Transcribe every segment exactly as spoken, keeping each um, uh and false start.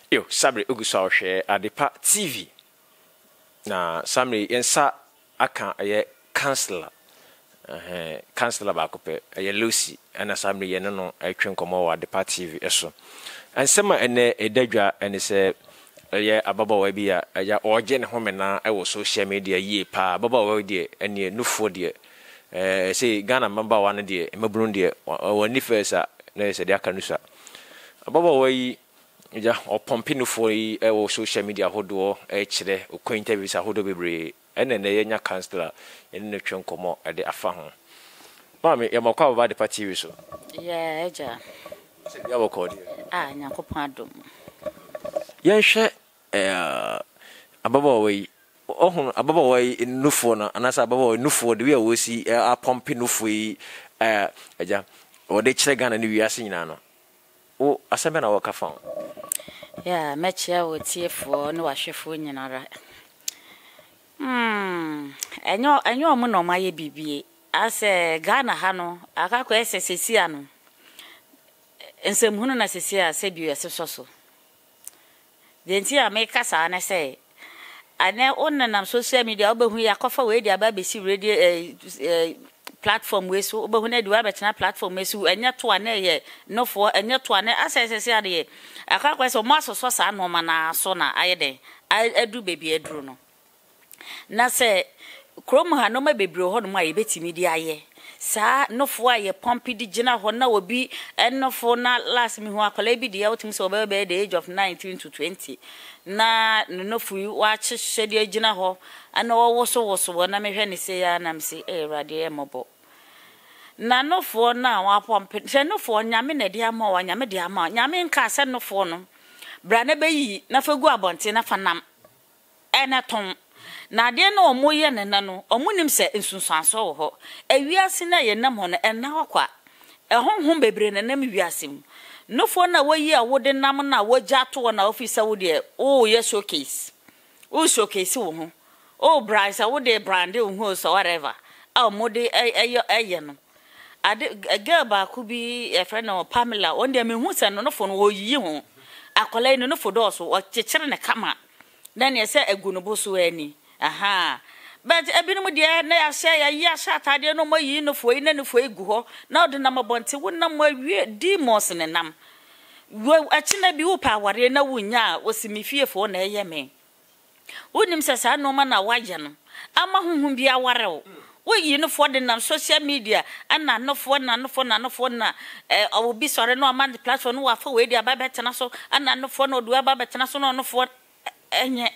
Yo, Sabri Ugusa share Adepa T V. Na Samri yensa aka aye counselor. Eh counselor ba kope aye Lucy ana Samri ye no no atwen komo wa Adepa T V eso. Ansema ene edadwa ene se aye ababawa bi ya aya oje ne homena e wo social media yie pa ababawa de ene nufo de eh say Ghana member one de emabru de wani first na se de aka nusa. Ababawa yi ja o pompino for e wo social media hodo e kire o ko interviews ahodo bebre ene ne yenya counselor ene ne twen komo e de afa ho mama ya makwa ba de party wi so yeah eja se ya boko de ah nyakopon adom yen hwe eh ababa we ohun ababa we nufo na anasa ababa we nufo de we wo si a pompino for e eh eja o de kire Ghana ni wi ase nyina no o asembe na wo ka fa yeah mechia wo tiefo ne wahwefo nyinara mm enyo enyo mo no maye bibie ase Ghana ha no akakọ esesesi ano ensemhunu na sesi a se biu esesoso denti a me kasa na se ane onnanam social media obehu yakofa we dia ba besi radio eh platform we so obehu na di wa betena platform we so enya to ane ye nofo enya to ane asesesi ade akakọ se mo asoso sa no ma na so na ayede adu bebi aduru no na se krom ha no ma bebiro ho no ma yebetimi di aye sa nofo aye pompi di gina ho na obi enofo na last mi ho akola bi di awtimi so be be the age of nineteen to twenty na nofo wa chehye di gina ho ana wo so wo so na mehwe ne se ya na mse e rade e mobo na nofo na wa pompi se nofo nyame na di ama wa nyame di ama nyame nka se nofo no bra na beyi na fagu abonte na fanam ena ton na de na omoye nena no omunim se nsunsuanso wo ho awiase na ye nam ho no ena wakwa ehonhom bebre na nam wiasem nofo na woyi a wode nam na wogya to na officer wo de o ye showcase o showcase wo ho o bryce wo de brand wo ho so whatever a mode ayo aye no ade girl ba ku bi e friend no Pamela on de me hu se no nofo no woyi ho akola no nofo do so o chechire ne kama na ne se agunubo so ani aha but ebinum de na ya hye ya ya hye atade no mayi no foi na no foi gu ho na ode na mabonte wonam awie demons ne nam wo achina bi wo pa ware na wunya osimifiefo na eye me wonim se sa no ma na waje no ama honhom bi aware wo woyi no fo de nam social media ana no fo na no fo na no fo na eh obi sore no man platform no wa fa we dia ba betena so ana no fo no do ba betena so no no fo enye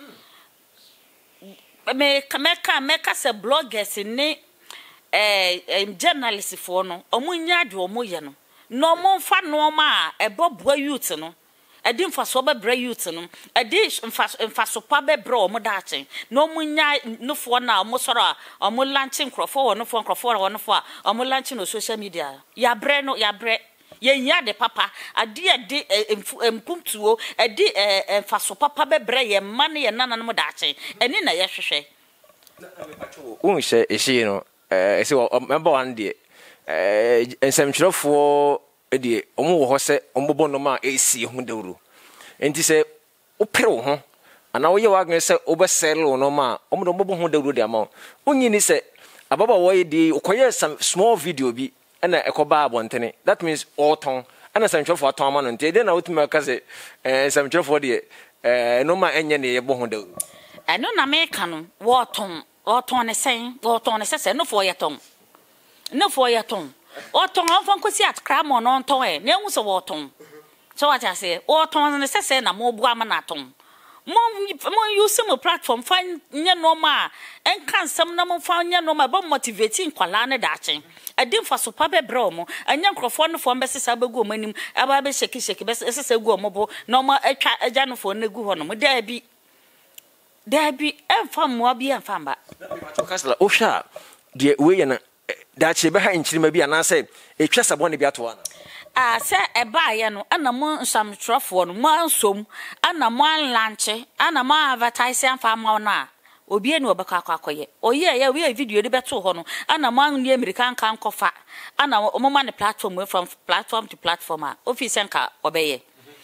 me kameka meka se bloggers ni eh journalists for no omunya de omoye no no mo fa no ma e bobua youth no edi mfa so be bra youth no edi mfa mfa so pa be bra omo daachen no munya no fo na omo soro omo launching crofo no fo crofo no fo omo launching no social media ya bre no ya bre ye nya de papa ade ade empumtuo ade emfa so papa bebre ye mane ye nananom daache eni na ye hwehwe un se esi no eh esi member one de eh ensemchirofo de omo wo ho se ombobo no ma esi hu dawru enti se opere wo ho ana wo ye wagne se obeselo no ma omo do mbobo hu dawru de ama unyi ni se ababa wo ye de okoye small video bi ana ekoba abontene that means auton ana samchofo aton ama no nte de na wotuma ka se eh samchofo de eh no ma enye ne yebo ho dawu eno na me ka no woton woton ne sen woton ne sese no fo yeton no fo yeton woton afon kosi at kramo no nton e na hu so woton so what I say woton ne sese na mo bu ama na ton mon mon use mo platform fan nye no ma en kan sam na mo fan nye no ma ba motivating kwala ne daachen adim fa so pa be bra mo anya nkrofo no fo mbesesa begu manim aba be sheki sheki be sesa gu mo bo no ma atwa agya no fo na gu ho no mo da bi da bi emfa mo bi emfa mba kasla o sha de we ye na daache be ha nchirima bi anase etwa sabo ne bi ato ana ah se eba ye no ana mo nsam trofo no mo ansom ana mo anlanche ana mo advertise amfa ma na obi eni obeka akwakoye oye ye we video de beto ho no ana mo an ni American kan kofa ana mo ma ne platform from platform to platform a office nka obeye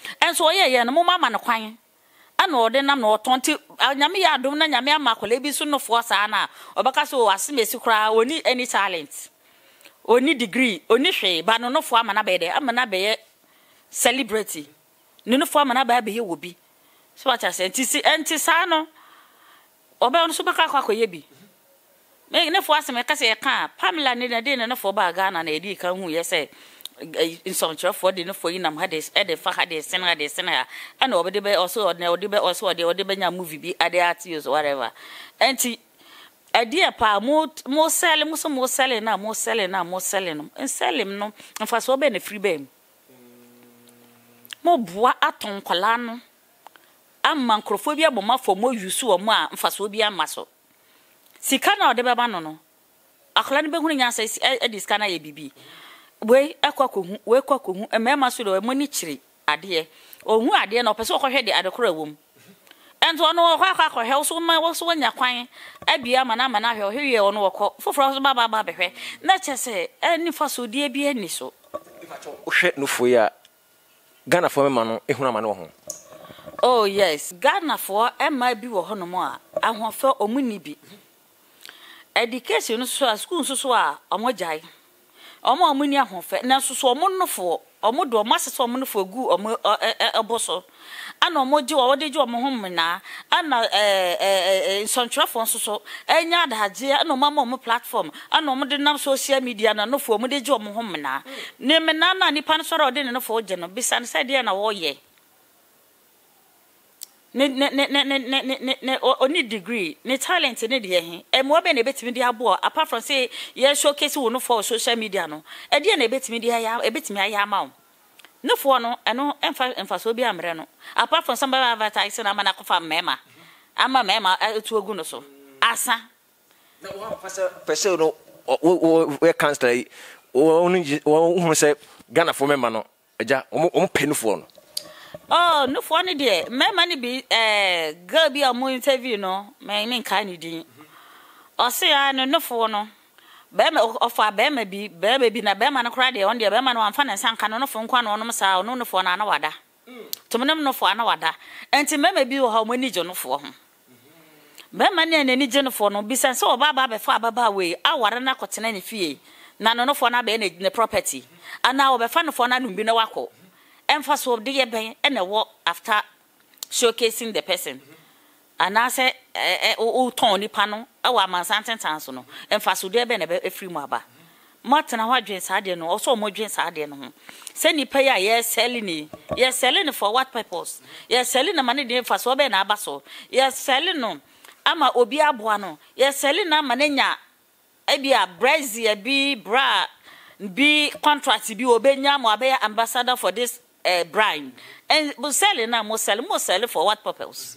and so ye ye no mama no kwan ana ode nam no tonti nyame ya adom na nyame amakola bi so no fo sa na obaka so asemesi kra oni any talent oni degree oni hwe ba no no fo amana be de amana be celebrity no no fo amana ba be ye wobi so what I say enti enti sa no obe on so baka kwa koye bi me ne fo asem ka se ka Pamela ne na de ne fo ba Ghana na edi ka hu ye say in some church for the no for inam hades e de fa hades sen hades sen ha and obede be also na obede be also de obede be nya movie bi ade artists whatever enti Adepa mo mo sell mo so mo sell na mo sell na mo sell no en sell him no mfa so be na free be mo boa aton kwala no amma nkrofobia bo mafo mo yusu o mo a mfa so bi amaso sika na ode be ba no no akola ne be hunu nya say ediska na ye bibi we akwakohu we kwakohu emema so do mo ni kire ade ohu ade na opese okohwe de adekora wom ento no okwa akwa hwe so ma wo so nya kwan abia mana mana hwe hwe ye ono wokọ foforo so baba baba behwe na chese eni faso die bi eni so hwe no fo ya Ghana fo mema no ehuna ma no ho oh yes Ghana fo ema bi wo ho no mo a ahofa omuni bi education so school so so a omojai omo omuni ahofa na so so omo nofo omo do masese omo nofo gu omo eboso ana omo ji wo wode ji omo hom na ana eh eh sontrafo so so enya adaje ana omo omo platform ana omo de nam social media na nofo omo de ji omo hom na ne me na na nipa no soro ode ne nofo je no bisa ne se de na wo ye ne ne ne ne ne ne ne oni degree ne talent ne de he e mo be na betimi de abo apart from say ye showcase wo no for social media no e de na betimi de ya e betimi aya ma no for no eno emfa emfa so bi amre no apart from somebody advertising na mana kofa mema ama mema etu ogu no so asa na wo pasa pese no we cancel wo wo say Ghana for mema no eja omo penufo no oh no for ni de mema ni bi eh girl bi am interview no me me kan ni din o se ya no no for no be me ofa be me bi be me bi na be ma no kra de on de be ma no amfa na sanka no no for nkwa no no sa no no for na na wada tumnem no for na wada enti me me bi wo ha mo ni je no for ho be ma ne ne ni je no for no bi san so baba be fa baba we aware na kotena ni fie na no no for na be ne property ana wo be fa no for na no bi na wako emphasis of the ben and a walk after showcasing the person. And I say, oh, Tony Pano, our man sentence, no, emphasis of the ben a free maba. Martin, our drinks had no, also more drinks had no. Send you pay a yes, selling it. Yes, selling for what purpose? Yes, selling the money there for so ben abaso. Yes, selling no. Ama obia buano. Yes, selling na manenya. Ebia brazy, a be bra, be contract, be obenya, mo be ambassador for this. Uh, brine and we selling now, more selling, more selling for what purpose?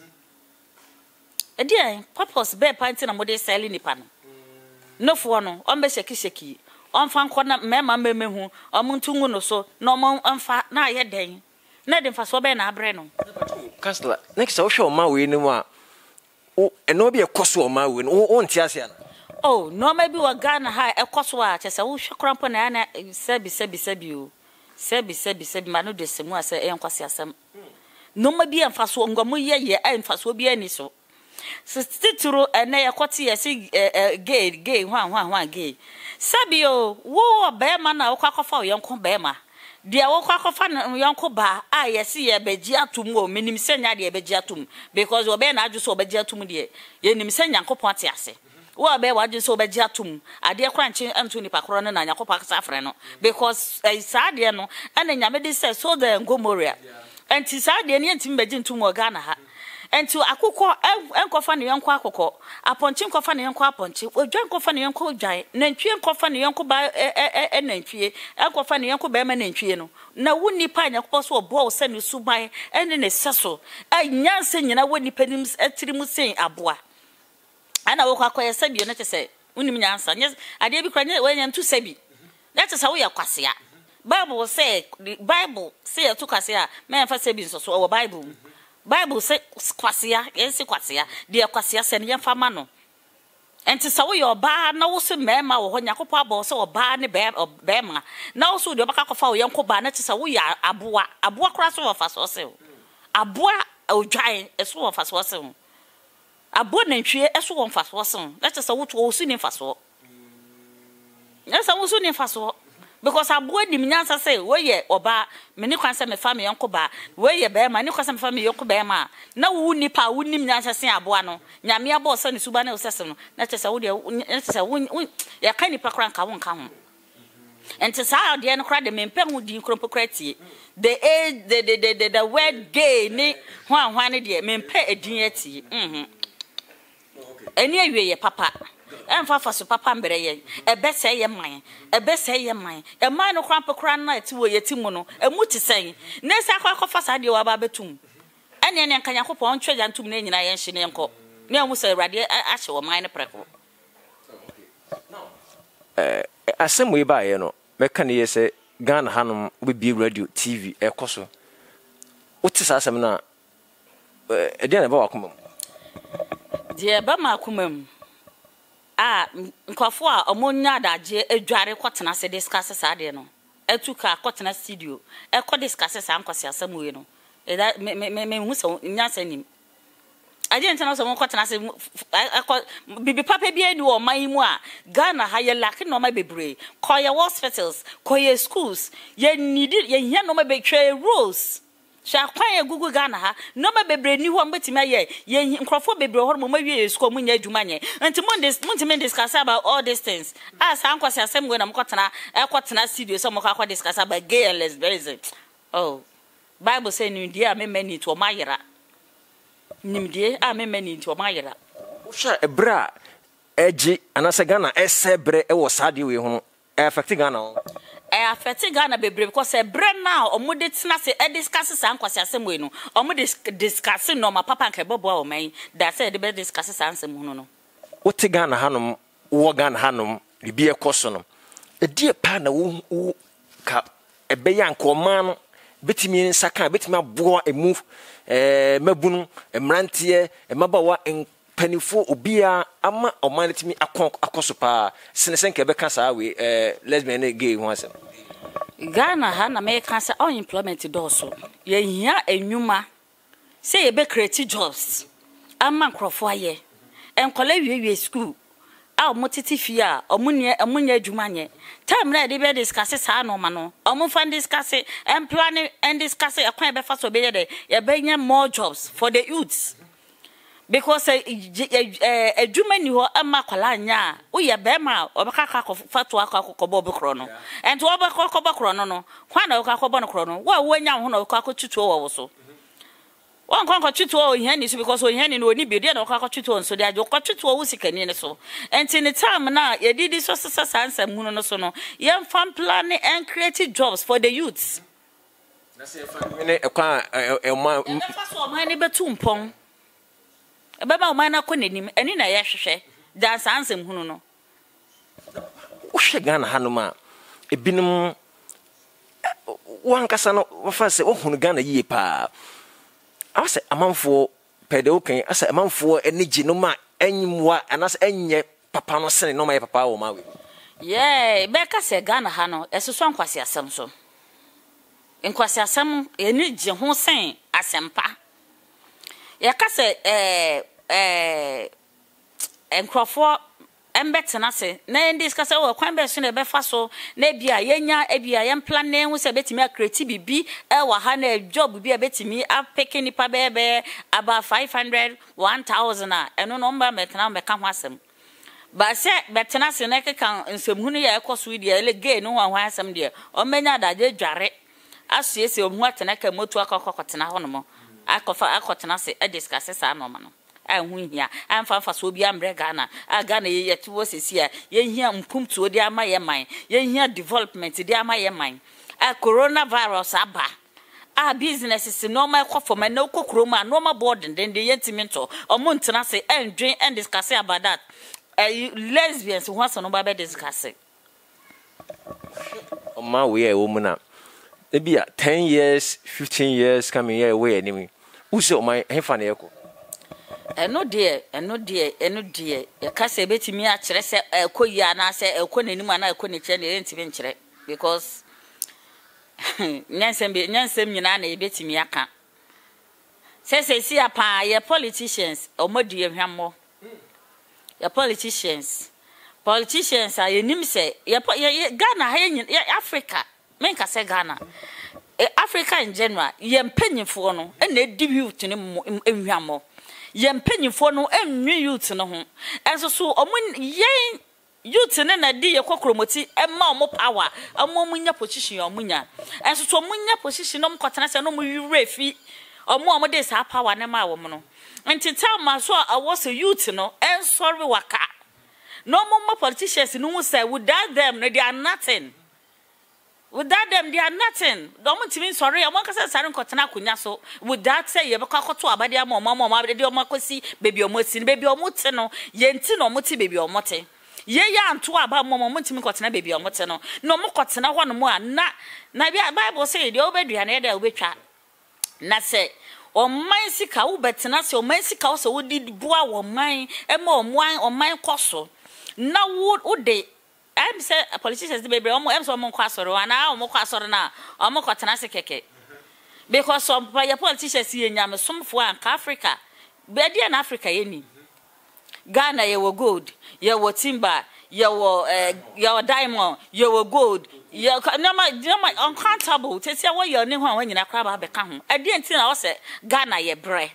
A dear purpose, bear pinting and modern selling nipan. No for no, on be shaki shaki, on fan corner, mamma meme who, or muntungu no so, no more on fat, na yet day. Nothing for so ben a breno. Councillor, next I'll show my way no more. Oh, and no be a cost of my win, oh, on Tiasian. Oh, no, maybe we're gonna hire a cost watch as I will show cramp on Anna, sabi, sabi, sabi you. Sebi sebi sebi manu de semu ase e nkwase asem no ma bi amfaso ngomo ye ye e mfaso bi ani so tituro ene yakote ye si gay gay hwan hwan hwan gay sebi o wo be ma na wo kwakofa o yonko be ma dia wo kwakofa yonko ba a ye si ye beji atum o menim senya de beji atum because wo be na adwo so beji atum de ye nim senya nkopon te ase wo be wa so be giatum ade kranche anto nipa kro no na nyakopa kasa frɛ no because eh saade no ana nyame de say so the Gomoria enti saade ne ntim be gintum wo Ghana ha enti akokɔ enkofa ne yonko akokɔ aponchi nkofa ne yonko aponchi odwan nkofa ne yonko odwan nantwie nkofa ne yonko ba e nantwie enkofa ne yonko ba ma nantwie no na wo nipa nyakopa so obo wo se ne suban ene ne seso anyanse nyina wo nipa nim atiri mu sen aboa ana wo kwakoye sabi no tese unim nyansa nye ade bi kwanye we nyantu sabi that is how we akwase a Bible say Bible say to kwase a me fa sabi so so Bible Bible say kwase a yensi kwase a de kwase a se ne yemfa ma no enti sa wo yo ba na wo se mema wo nyakopo abo se wo ba ne be be ma na wo so de baka kofa wo yenko ba na ti sa wo ya aboa aboa kora so wo fa so se aboa odwan eso wo fa so se aboa nantwie eso wo fa so se na ti sa wo to wo su ni fa so na sa wo su ni fa so because aboa nim nyansa say we ye oba me ni kwanse me fa me yonko ba we ye be ma ni kwanse me fa me yonko ba ma na wo nipa wo nim nyansa say aboa no nyame abo so ni suba na osese no na tese wo de na tese wo ya kan nipa kran ka wo nka ho enti sa de no kra de me mpem ho di krompo kratie the the the the the word gay ni hwan hwan ne de me mpe edin atie mhm eni awie ye papa emfa faso papa mbere ye ebe se ye man ebe se ye man e man no krampo kran na ti wo yeti mu no emu ti sen na se akwa akwa fasa de wa ba betum ene ene kan yakopon twegya ntum na nyina ye nhye ne nko na emu se awrade ahye wo man ne preko eh asem we ba ye no meka ne ye se Ghana hanom we bi radio T V e koso uti sa asem na e de na ba wakoma de ba ma akomam ah nkwafo a omonya adaje adware kwotena se discuss saade no etuka kwotena studio e ko discuss sa ankwase asamuwe no e da me me me hu so nyasa nim aje ntena so kwotena se bibi papa bi eni wo man mu a Ghana ha ye laki no ma bebre ko ye hospitals ko ye schools ye need ye hia no ma betwe rules sha kwan ye gugu Ghana ha no ma bebre ni ho mbetimi aye ye nkrofo bebre ho mo ma wie school mu nya adwuma nye enti mo this mo discuss about all these things as ankwase asem go na mo kotena e kotena studio so mo kwa discuss about gay and lesbians. Oh, Bible say ni dia me mani to mayira nimdie a me mani to mayira wo sha ebra eji anase Ghana esebre e wo sade we ho affect Ghana e affect Ghana bebre because e bre now omude tina se e discuss sa nkwase asem we no omude discuss no ma papa nke bobo o man that say de be discuss sa ansem hu no wo te Ghana hanom wo Ghana hanom bibi e koso no e die pa na wo ka e be yanko man no betimi nsaka betimi aboa emu eh mabunu emrantie emabawa penifo obia ama omanetimi akoso pa senesenke be kasa we eh lesbian and gay ho asem Ghana ha na me kasa unemployment doso ye hia enwuma say ye be create jobs ama nkrofo aye enkola wiewie school a omotiti fie a omunie omunya adwuma nye time na de be discuss sa no ma no omu fan discuss and plan and discuss akwan be fa so be ye ye be nya more jobs for the youths because adwuma ni ho ama kwala nya wo ye be ma obeka ka fato akọ be kro no and wo be kọ be kro no no kwa na wo ka kọ no kro no wo wo nya ho na wo ka kọ tutu wo wo so won kon ko tutu o hiani so because o hiani no oni bedi na o ka tutu on so de ajo ko tutu o wusikani ne so enti ne time na ye didi so sesa sansa mu no so no ye fan planning and creative jobs for the youths na se fan me e kwa e ma e fa so o man ne betu mpon e ba ba o man na ko nanim eni na ye hwehwe dan sansa mu no wo hwe Ghana hanoma e binum wan kasa no wo fa se wo hunu Ghana yie pa asa amanfo pede okan asa amanfo enigi no ma enyiwa anas enye papa no sene no ma papa wo ma we yeah be ka se Ghana ha no esoso nkwase asem so nkwase asem enigi ho sen asempa ya ka se eh eh enkrofo embetena se na discuss we kwan be so na be fa so na bia yenya ebia yem plan na hu se betimi create bibi e wa ha na job bia betimi a picking nipa be be about five hundred one thousand a eno no mba metena me ka ho asem ba se betena se na keka nsemhunu ya ekoso dia ele gay no ho asem dia o menya adaje dware aso ese omu atena ka motu akokotena ho no mo akofa akotena se e discuss sa no ma no ahunhia amfa fa so bi ambre Ghana a Ghana ye yeto sesi a ye hia mpumtuo de ama ye man ye hia development de ama ye man a coronavirus aba a businesses no ma kwofo ma na kokoro ma no ma board den de yentimento omo ntena se endwen and discuss about that uh, lesbians who want to know about discuss o ma we e wo mu na e bia ten years fifteen years coming here we anyway who say o ma hefa na yeko eno de eno de eno de ya kasa betimi a kire se ekoyi na se ekonani ma na ekoni kire na entimi nkire because nyansem nyansem nyina na ebetimi aka se se si apa ye politicians omodi ehwammo ye politicians politicians are yenim se ye Ghana ha Africa men ka se Ghana Africa in general ye mpanyimfo no na edi youth ne ehwammo ye mpanyimfo no enwe youth no ho enso so omo yen youth ne na di ye kokromoti emma omo power omo munya position omunya enso so omunya position no mkotena se no mu refi omo omo de sa power ne ma wo no enti tell ma so awose youth no ensorry waka no more politicians no say without them no they are nothing. Without them they are nothing. Don't mean sorry. I want to say sorry. Kotena kunya so. Without say you beka koto abadi ama mama mama abadi oma kosi baby omosi baby omote no yenti no moti baby omote. Ye ya anto aba mama moti mi kotena baby omote no. No mo kotena ho no mo na na Bible say de obedua na de obetwa. Na say oman sika wo betena se oman sika wo se wo di boa wo man e ma oman oman koso. Na wo de I'm say politicians baby omo em so omo kwasoro ana omo kwasoro na omo kwatena se keke because some your politicians ye nyame somfo an Africa be dia na Africa ye ni Ghana ye wo gold ye wo timber ye wo eh ye wo diamond ye wo gold ye no ma uncountable tese wo ye ni ho an nyina kwa ba be ka ho ade enti na wo se Ghana ye bre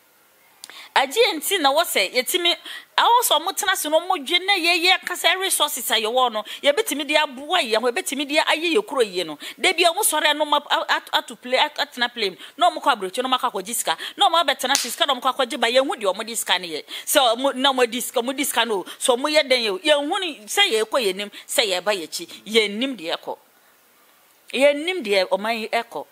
aji enti na wo se yetimi awoso motena se no modwe na ye ye kasa resources aye wo no ye betimi dia boa ye ho betimi dia aye ye kuro ye no de bia mo sore no atu play atena play no mo kwa brocho no maka kwa jiska no mo betena siska no mo kwa jiba ye hu de o mo diska ne ye so no mo diska mo diska no so mo ye den ye ye hu ni se ye kɔ ye nim se ye ba ye chi ye nim de ekɔ ye nim de o man ekɔ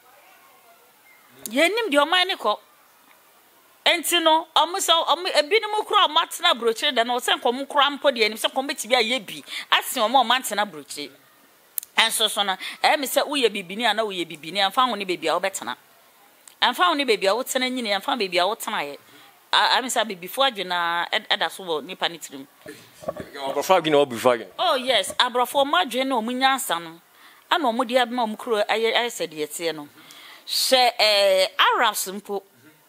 ye nim de o man ne kɔ enti no omuso omu ebinim kura matena brochire da no se nkom kura mpo de anim se kom betibi aye bi asen omo matena brochire enso so no e me se uye bibini ana uye bibini amfa ho ne bebi a wo betena amfa ho ne bebi a wo tena nyini amfa bebi a wo tena ye a me se before adwena eda so wo nipa ne tirim abrofo adwena wo before adwena oh yes abrofo ma adwena omu nyansa no ana omu de ma omu kuro aye aye se de yete no se eh Arabs mpo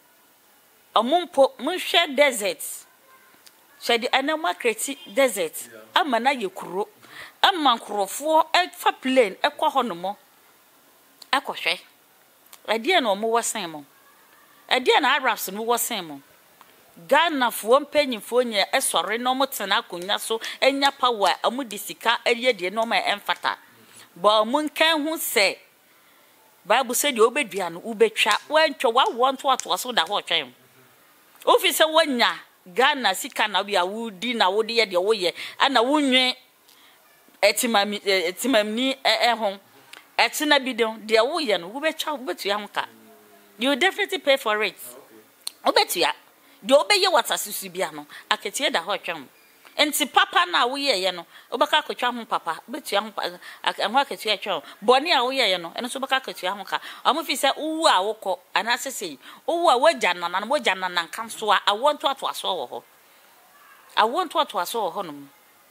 Omumpo munhwe desert shedi anama kreti desert amana yekuro amma nkrofo efa plane ekọ honomo akohwe adie na omo wosan mo adie na Arabs no wosan mo Ghana fo mpanyimfo nya esore no motena akonya so enya power amudisika ariye de no ma emfata ba munkan hu se Bible say de obedua no ubetwa wantwa wa wonto ato so da ho twem office wanya Ghana sika na bia wudi na wodi ye de wo ye ana wunwe etimami etimamni ehon etina bidon de wo ye no wo betwa wo betua honka you definitely pay for it wo betua de obeye watasusu bia no aketie da ho twam enti papa na wo ye ye no obaka akotwa ho papa betua ho anho aketua twam boni a wo ye ye no eno so baka aketua ho ka amofi se uwu a wokọ anasese uwu a waja nana na waja nana kanso a awonto ato aso wo ho awonto ato aso wo ho no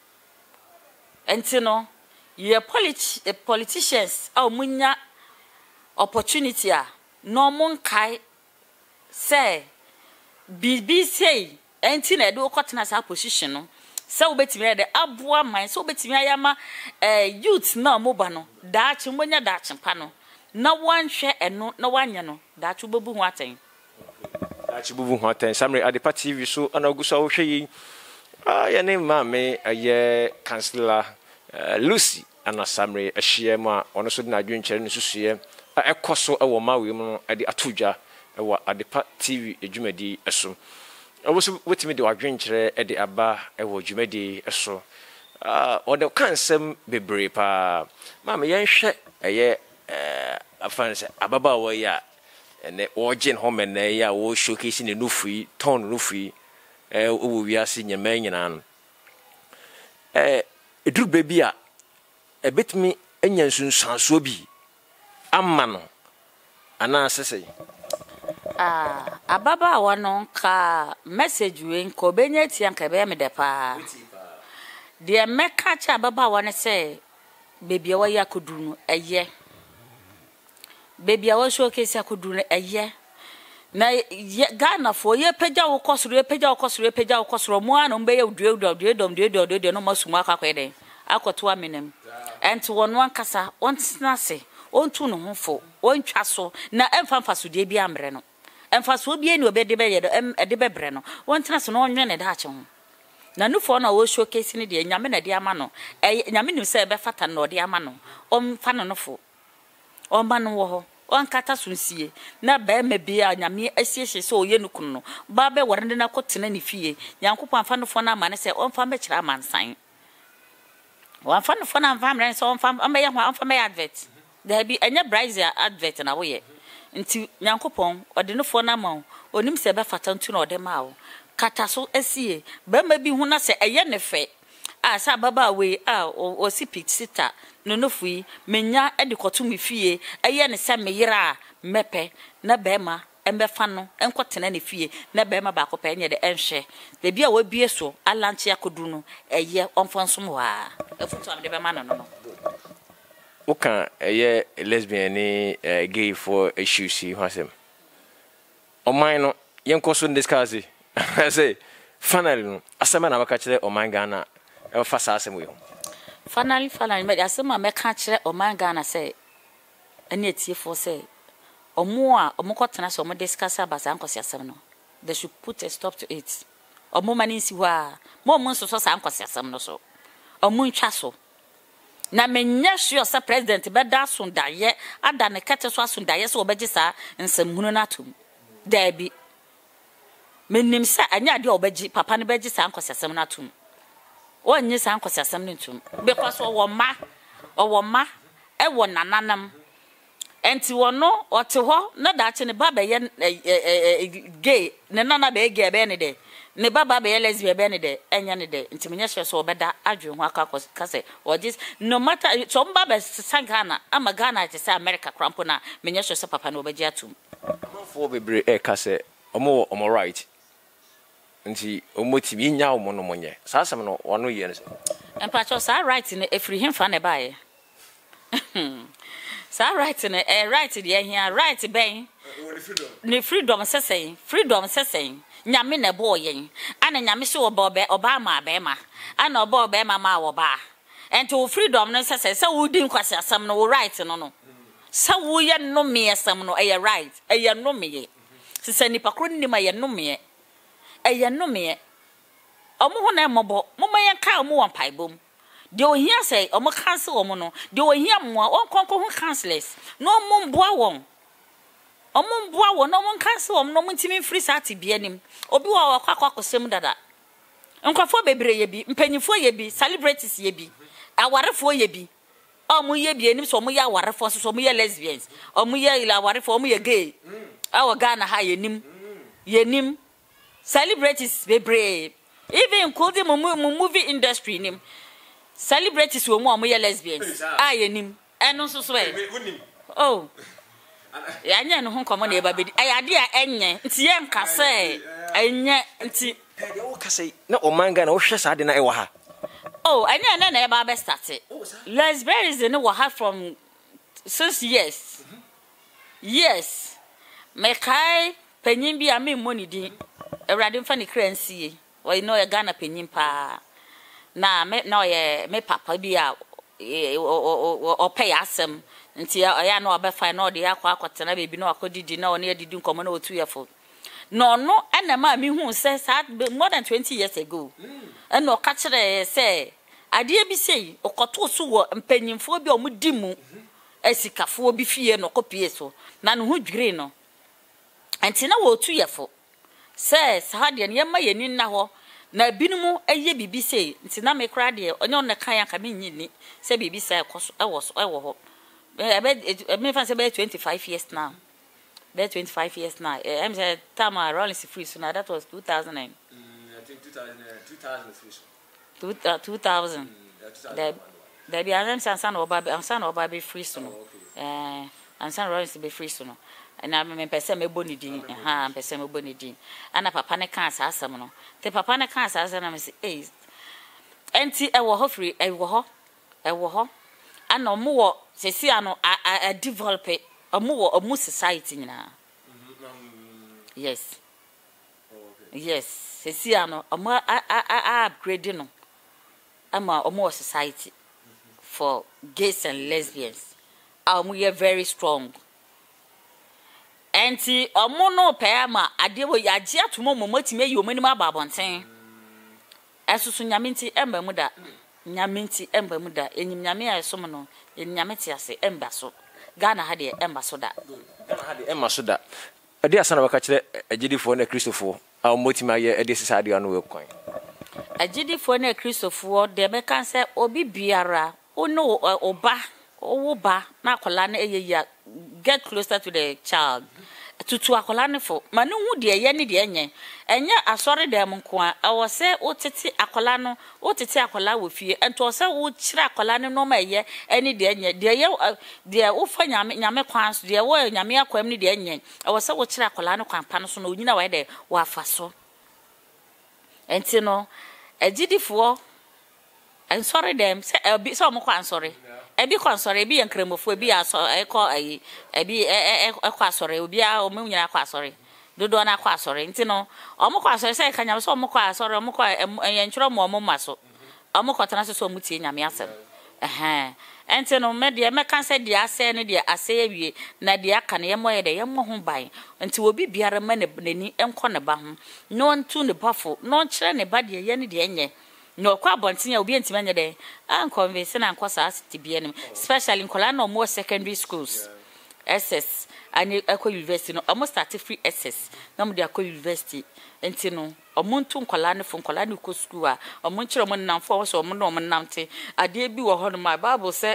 enti no ye politi politicians a munya opportunity a no mon kai say B B C enti na do kotena sa position no se obetimi de aboa man se obetimi ayama eh youth na moba no daachi monya daachi pa no na wanhwe eno na wanya no daachi bobu hu aten daachi bobu hu aten Samre Adepa T V so ana ogusa wo hwe yi ah ya ne ma me aye councillor Lucy ana Samre ahia mu a ono so de na adwenkyere no susuye ekoso ewo mawe mu no ade atodwa ewo Adepa T V edwumadi eso owo wetimi de wadwenkyere e de aba e wo dwumadi eso ah odo kansem bebre pa ma me yenhwe eye eh afanse ababa wo ya ene origin home na ya wo showcase ne nufui ton nufui eh wo wiase nyema nyina no eh eduru bebi a ebetimi enyansunsanso bi amma no ana asese Ah, ababa wano ka message we nko benye ti anka be me de pa. De meka cha ababa wane se baby awa yakodu no eye. Baby awa showcase yakodu no eye. Na Ghana for ye peja wo kosoro ye peja wo kosoro ye peja wo kosoro mo an mbe ye duo duo duo dom duo duo duo no masuma akwa den. Akoto amenem. Enti wono ankasa ontena se ontu no hofo ontwa so na emfa so de bi amre no. Emfa so bi eni obede be ye de be bre no. Wontena so no onwe ne da ache ho. Na nufo na wo showcase ni de nyame na de ama no. E nyame nim se be fata na de ama no. Omfa no nofo. Omba no wo ho. On kata sunsie na ba ma bia nyame asiehye so oye nukunu no ba be worende na kotena ni fie yankopon afa no fo na ma ne se on fa mekira amansan wan fa no fo na fa mren so on fa ameye ho on fa me advert there be enye brazier advert na wo ye nti yankopon ode no fo na ma onim se be fata ntu na ode ma wo kata so asie ba ma bi hu na se eye ne fe a sa baba we a o si pit sita no no fui menya e de koto me fie eye ne se me yira mepe na bema embe fa no enkotena ne fie na bema ba ko pa enye de enhwe de bia wa bie so alanche akodu no eye onfonsom wa efutu am de bema no no uka eye lesbian ni gay for issues hi hwasem oman no yenkoso discuss I say finally no asema na baka kire oman Ghana e fa sa asem we ho finally finally me asema me ka kire oman Ghana say ene etie for say omo a omo kotena so omo discuss about ankosi asem no they should put a stop to it omo mani si ho a mo mo so so sa ankosi asem no so omo ntwa so na menya sure sa president be da so ndaye ada ne kete so aso ndaye so obeji sa nsem hunu na atom da bi menim sa anya de obeji papa ne beji sa ankosi asem na atom onye sa ankosi asem ne ntum because owo ma owo ma e wo nananam enti wono ote ho na da che ne baba ye gay ne nana be gay be ne de ne baba be lesbian be ne de enya ne de enti menye hwe so obeda adwe ho aka kase or this no matter so baba san Ghana ama Ghana te say America crampo na menye hwe so papa na obeji atum for bebre e kase omo omo right nti omoti bi nya omo no monye sa asem no wono ye ne empa cho sa right ne efri hemfa ne bae sa right ne eh right de here right ben ne freedom sesey freedom sesey nyame na bo yen ana nyame se oba oba oba ma ba ma ana oba oba ma ma wo ba enti wo freedom no sesey se wo din kwase asam no wo right no no se wo ye no me asam no eh right eh no me sese nipa kro ni ma ye no me eh no me omo ho na emobo mo ma ye ka omo wan paibom de ohia say omo cancel omo no de ohia mo on konko ho cancelers no mo mboa won omo mboa won no mo cancel omo no mo ntimi free sati bia nim obi wa wakwa kwakosem dada nkofo bebre ye bi mpanyifo ye bi celebrities ye bi awarefo ye bi omo ye bi enim so omo ye awarefo so omo ye lesbians omo ye ila awarefo omo ye gay awo Ghana ha ye nim ye nim celebrities bebre even including mo movie industry nim celebrities wo mo omo lesbians ah yenim eno so so e oh ya nya no ho komo na e ba bedi ayade a enye nti ye nkase enye nti de wo kase na omanga na wo hwe sa de na e wa ha oh anya na na e ba be start lesbians ne wo ha from six years yes me kai penyim bi am money din ewrade mfa ne kransie wo no ye Ghana penyim pa na me na ye me papa bi a o pay asem nti ya na obefa na ode akwa akotena bebi na akodidi na one edidi nkomo na otu yefo no no ena ma mi hu se more than twenty years ago ena o ka kire se ade bi sei okoto so wo mpanyimfo bi o mu dimu esikafo bi fie no kopie so na no hu dwire no nti na wo otu yefo se sa de ne ma yeni na ho na binumu eye bibi sei nti na me kra de onye on kan ya ka me nyini se bibi sai ekoso ewo so ewo ho e me fan se be twenty-five years now be twenty-five years now em say time around is free so now that was two thousand and mm, I think two thousand two thousand free so two, uh, two thousand that that be am say san oba be san oba be free so no eh and San Lawrence be free soon. And I'm a person me boni din, ha, person me boni din. And a papa ne can't ask some. The papa ne can't ask and I say, eh, enti e wo ho free, e wo ho, e wo ho. And no more, say, see, I know, I develop it, a more, a more society now. Yes. Yes, say, see, I know, a more, I upgrade, no. I'm a more society for gays and lesbians. Um, we are very strong. Enti omo no pema ade wo yagye atomo momotime yi omanima babonten esusu nyamenti emba mu da nyamenti emba mu da enyim nyame ayesom no enyame ti ase emba so Ghana ha de emba so da Ghana ha de emba so da ade asana baka kire agidifo na kristofo a omotime aye ade sisade anu we kwan agidifo na kristofo de be kan se obi biara ono oba owo ba na akola na eyeya get closer to the child tutu akola ne fo manu hu de ye ne de enye enye asori dem nko a awo se otete akola no otete akola wo fie ento se wo kira akola ne no ma ye ene de enye de ye de wo fa nyame nyame kwan so de wo nyame akwam ne de enye awo se wo kira akola ne kwan pa no so no onyina wa de wo afa so enti no agidifo ensori dem se ebi so mo kwan sorry ebi kwa nsore ebi yankremofo ebi aso ekọ ayi ebi ekọ asore obi a omunyina kwa asore dodo na kwa asore nti no omukọ asore sai kanya so omukọ asore omukọ yenchiro mo omuma so omukọ tana so omutie nyame asem eh enti no me de me kan se de ase ne de ase awie na de aka ne yemo ye de yemo ho ban nti obi biara ma ne nani enko ne ba ho no ntu ne bafo no nkyere ne ba de ye ne de enye no kwa bontin ya obi entima nya de an convince na nkosa asiti bia nim especially nkola na more secondary schools S S and Eco University no almost start free S S na mo de Eco University enti no omuntu nkola ne fo nkola ne ko school a omunchire mo namfo so mo no mo namte ade bi wo ho no my Bible say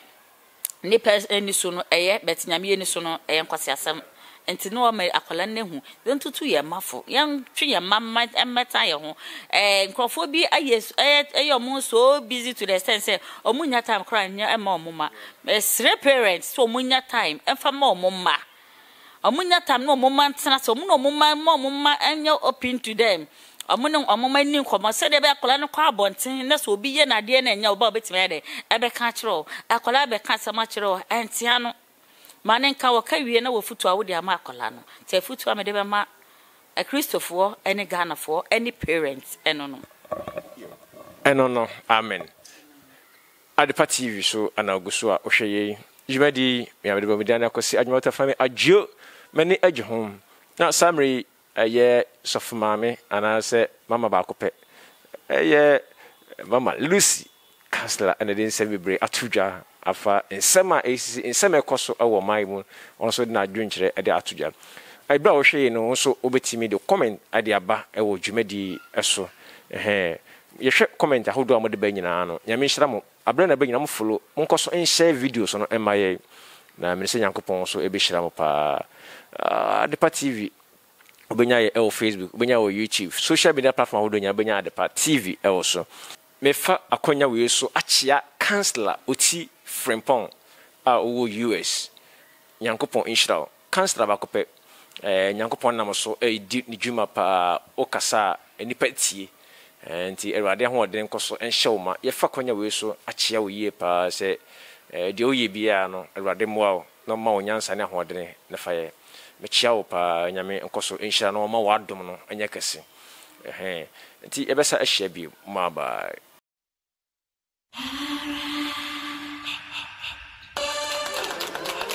ne person ni so no eye betnyame ni so no eye nkwase asem enti no ma akola ne hu ntutu ye mafo yan twi ye mamma emeta ye ho eh nkrofo bi ayes eh omo so busy to the extent say omunya time cry nya ema omuma three parents so omunya time emfa ma omuma omunya time no omuma ntena so omu no omuma ma omuma enya open to them omu no omuma ni nkomo se de be akola no kwa abonten na so obi ye na de na nya oba obetime de ebe ka kiro akola be ka sama kiro enti ano manen ka wo ka wie na wo futu a wo de ama akola no te futu amede be ma a Christopher any Ghana for any parents eno no eno no amen Adepa T V so anaguso a ohweye jumadi me amede be midana akosi adwumata fami adjo mani agihom na samri eye sofumame ana se mama ba kope eye mama Lucy Counselor and den sebebre atudwa afa nsema esi nsema ekoso awo mai mu onso de na adwenkyere ade atudwa aibra wo hwe no so obetimi de comment ade aba ewo dwumadi eso eh ye hwe comment ahodo amode ba nyina no nyame hyira mo abra na ba nyina mo follow monkoso en share videos no emaye na me se nyankopon so ebe hyira mo pa Adepa T V obenya ye ewo Facebook obenya wo YouTube social media platform ahodo nya obenya Adepa T V ewo so mefa akonya we so achia counselor oti Frimpong a wo U S nyankopon inshira counselor ba kope eh nyankopon nam so e di ni dwuma pa okasa enipa tie enti erade ho ode nkoso enhye ma ye fa konya we so achia wo yie pa se eh de oye bia no erade moa no ma onyansa ne ho ode ne fa ye me chia wo pa nyame nkoso enhira no ma wadom no anya kase eh enti ebesa ahia bi ma ba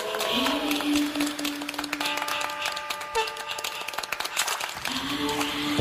Yeah.